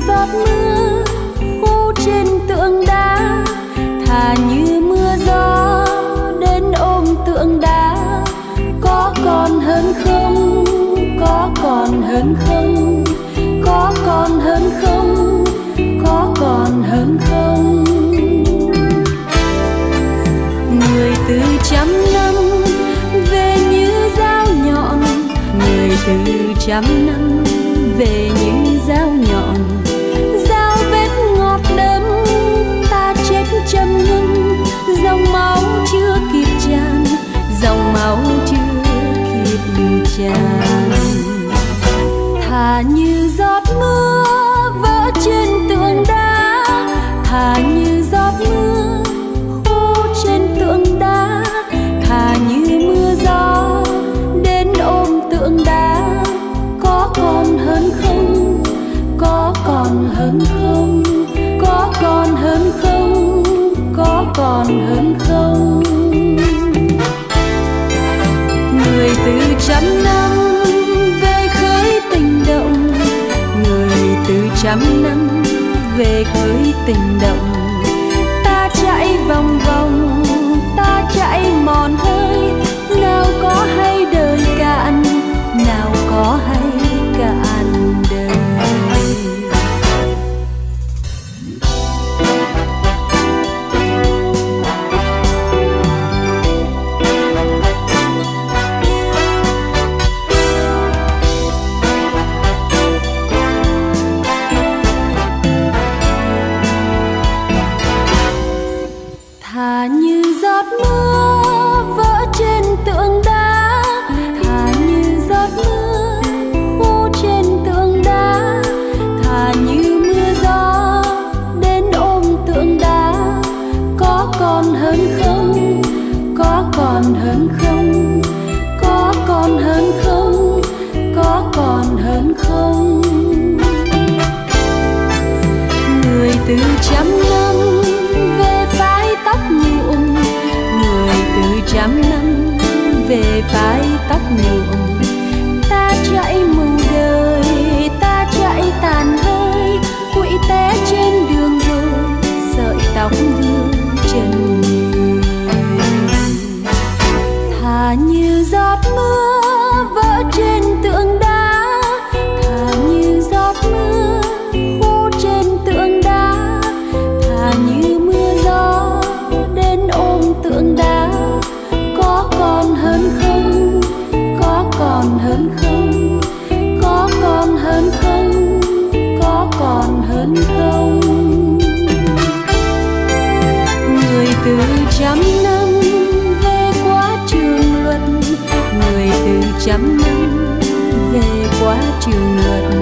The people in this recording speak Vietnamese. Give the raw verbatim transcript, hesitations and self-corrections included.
giọt mưa khô trên tượng đá, thà như mưa gió đến ôm tượng đá. Có còn hơn không, có còn hơn không, có còn hơn không, có còn hơn không. Người từ trăm năm về như dao nhọn, người từ trăm năm về như dao nhọn. Dao vết ngọt đớn ta chết châm ngâm, dòng máu chưa kịp tràn, dòng máu chưa kịp tràn. Thà như giọt mưa vỡ trên tượng đá, thà như giọt mưa khô trên tượng đá, thà như mưa gió đến ôm tượng đá. Có còn hơn không, có còn hơn không, có còn hơn không, có còn hơn không. Người từ trăm năm về khơi tình động, người từ trăm năm về khơi tình động. Ta chạy vòng vòng, ta chạy mòn hơi, nào có hay đời cạn, nào có hay cạn đời. Thà như giọt mưa vỡ trên tượng đá, thà như giọt mưa khô trên tượng đá, thà như mưa gió đến ôm tượng đá. Có còn hơn không, có còn hơn không, có còn hơn không, có còn hơn không. Người từ trăm năm về phái tóc nhuộm, người từ trăm năm về phái tóc nhuộm. Ta chạy mù đời, ta chạy tàn hơi, quỵ té trên đường rồi sợi tóc vương trần người. Thà như giọt mưa vỡ trên tượng đá, thà như giọt mưa khô trên tượng đá, thà như mưa gió đến ôm tượng đá. Có còn hơn không, có còn hơn không, có còn hơn không, có còn hơn không. Người từ trăm năm về qua trường luật, người từ trăm năm về qua trường luật.